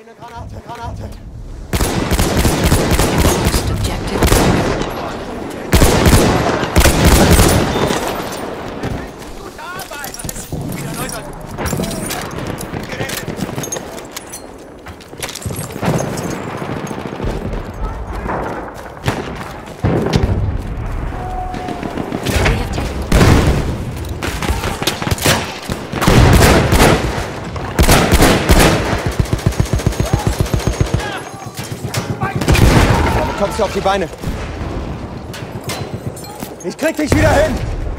Eine Granate, Granate! Lost objective. Gute Arbeit! Wieder Leute! Gerettet! Kommst du auf die Beine? Ich krieg dich wieder hin!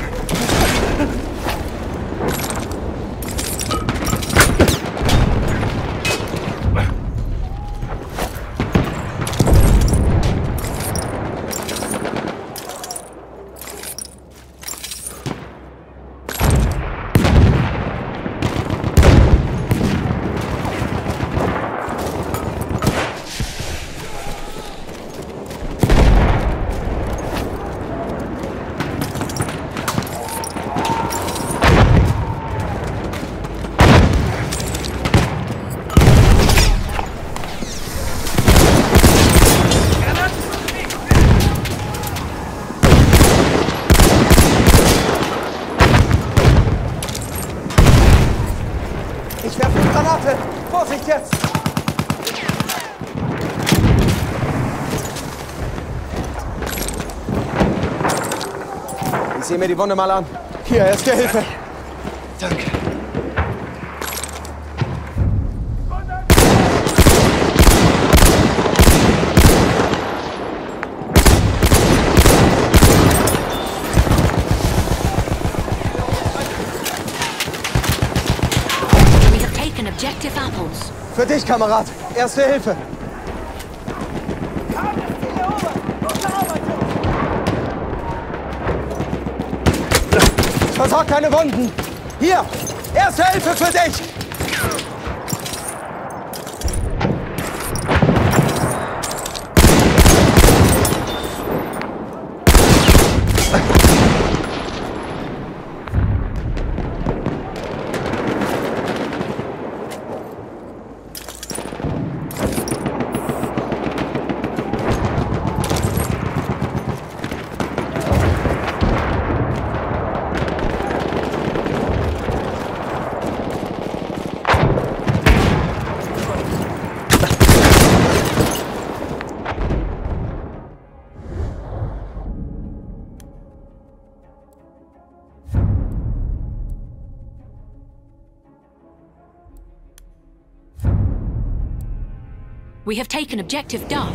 Ich werfe eine Granate! Vorsicht jetzt! Ich sehe mir die Wunde mal an. Hier, erste Hilfe. Danke. Objective apples. Für dich, Kamerad. Erste Hilfe. Ich versorge keine Wunden. Hier, erste Hilfe für dich. We have taken objective Duff.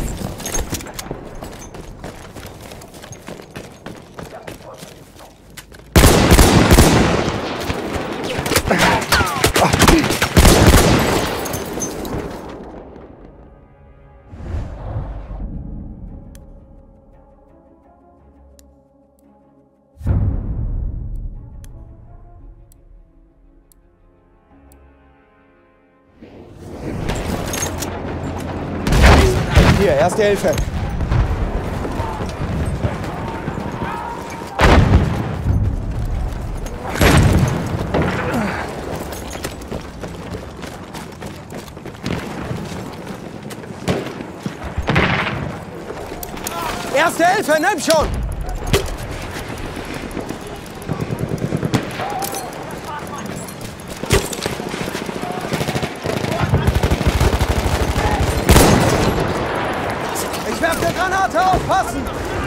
Hier, erste Hilfe. Erste Hilfe, nimm schon! Ich werf eine Granate, aufpassen!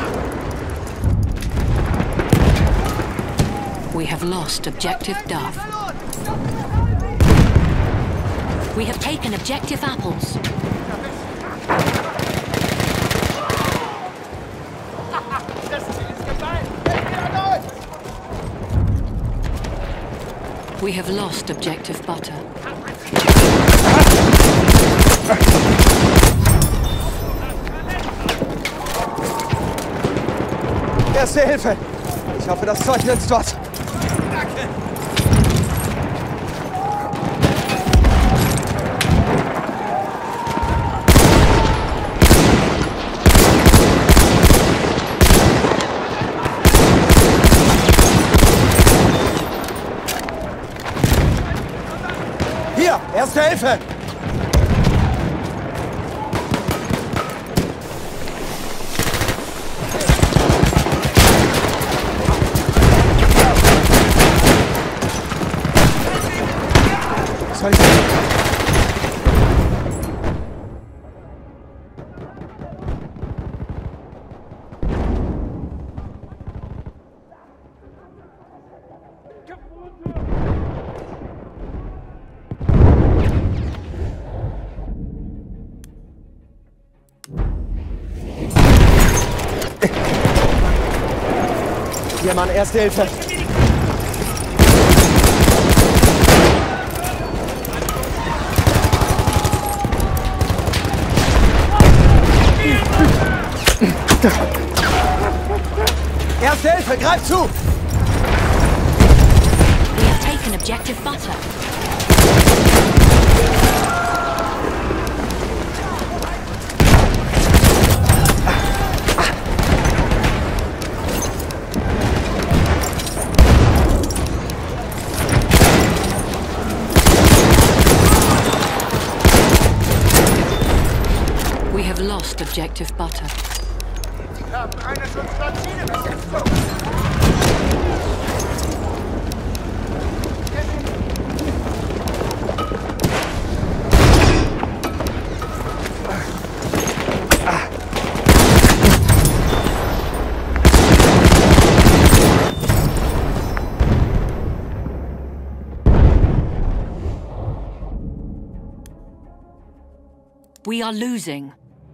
We have lost objective Duff. We have taken objective apples. We have lost objective butter. Erste Hilfe! Ich hoffe, das Zeug nützt was. Danke! Hier, erste Hilfe! soll ich... Hier, Mann, Erste Hilfe. Erste Hilfe, greif zu! We have taken objective butter. We have lost objective butter. Wir haben eines unserer Ziele besetzt. We are losing.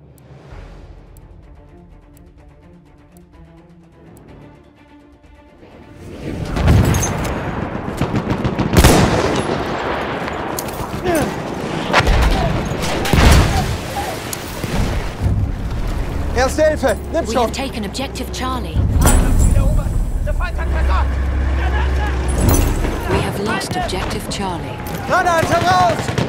Erste Hilfe, nimm We schon! have taken objective Charlie. Ziel erobert. Der Feind hat versagt. We have lost objective Charlie. Granate raus!